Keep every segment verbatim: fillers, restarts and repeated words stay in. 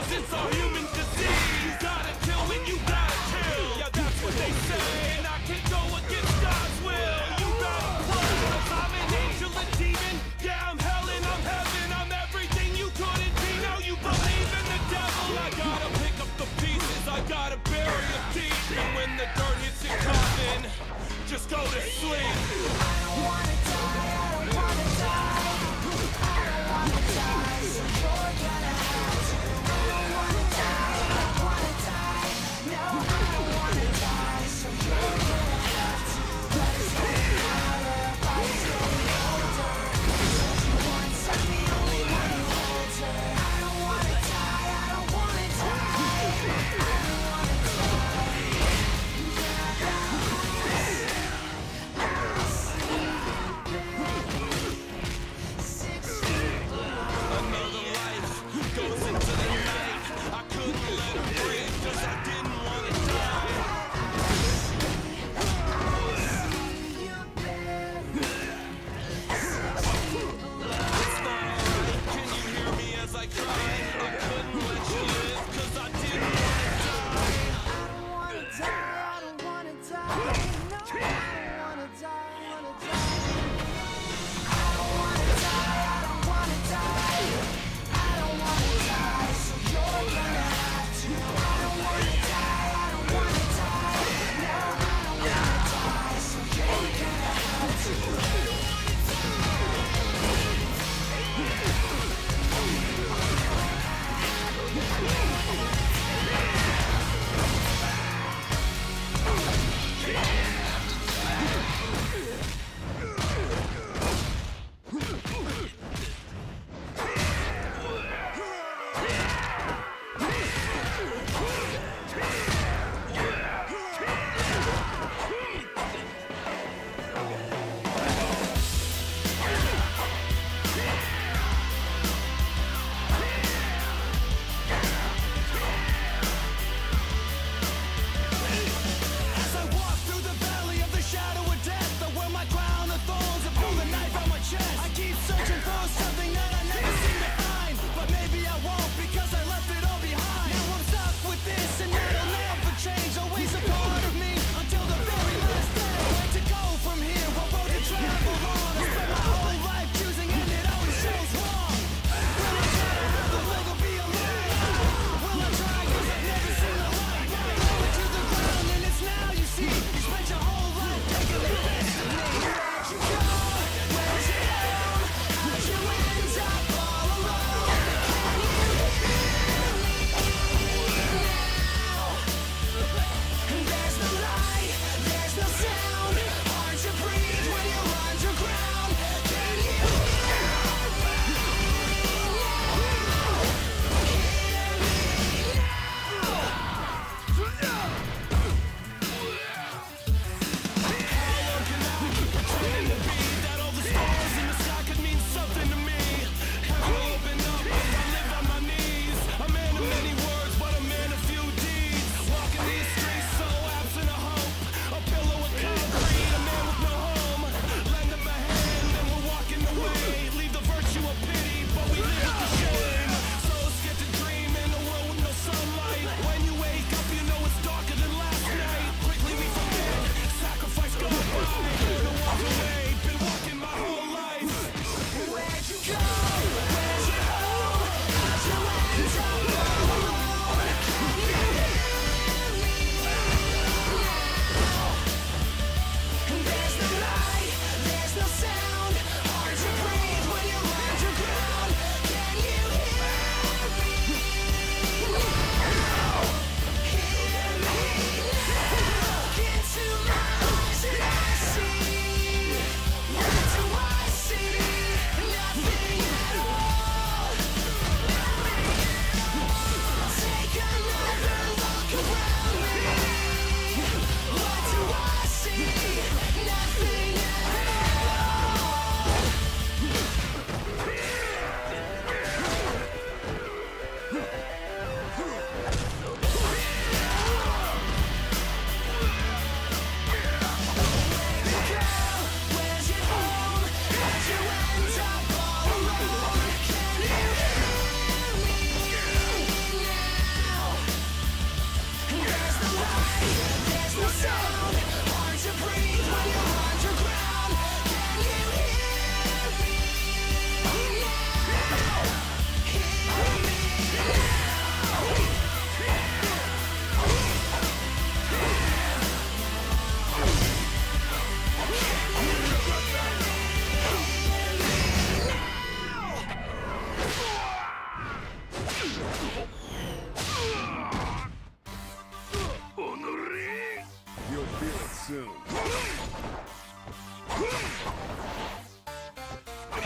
cause it's a human disease. You gotta kill when you gotta kill. Yeah, that's what they say. And I can't go against God's will. You gotta pray, cause I'm an angel and demon. Yeah, I'm hell and I'm heaven. I'm everything you couldn't be. Now you believe in the devil. I gotta pick up the pieces. I gotta bury them deep. And when the dirt hits your coffin, just go to sleep. I don't wanna die, I don't wanna die. I don't wanna die, so you're gonna have to. I don't wanna die.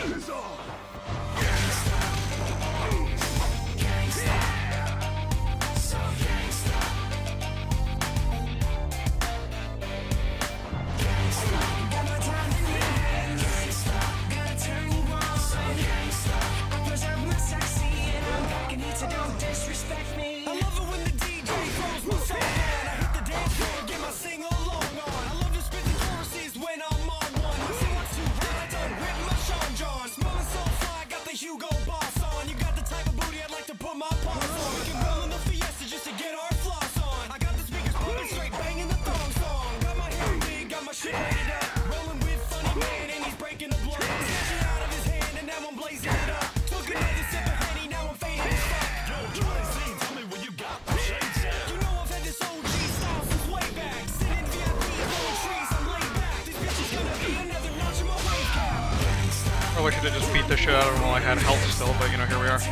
Probably should have just beat the shit out of him while I had health still, but you know, here we are.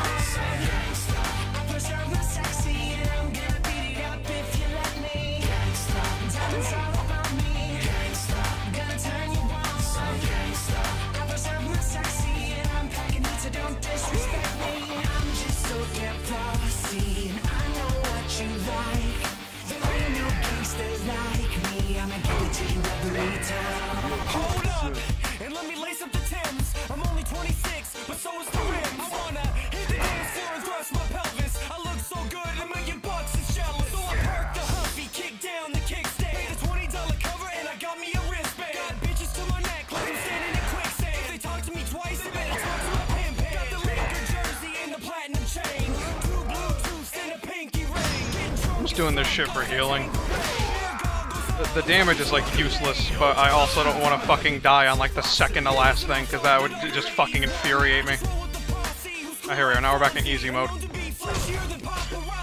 Hold up, and let me lace up the Timbs. I'm only twenty-six, but so is the rims. I wanna hit the dance floor and thrust my pelvis. I look so good, a million bucks is jealous. So I parked the Huffy, kicked down the kickstand. Paid a twenty dollar cover and I got me a wristband. Got bitches to my neck like I'm standing in quicksand. If they talk to me twice, they better talk to my pimp. Got the Laker jersey and the platinum chain. Two Bluetooths and a pinky ring. I'm just doing this shit for healing. The, the damage is like useless, but I also don't want to fucking die on like the second to last thing, because that would just fucking infuriate me. Ah, here we are, now we're back in easy mode. To be flashier than paparazzi.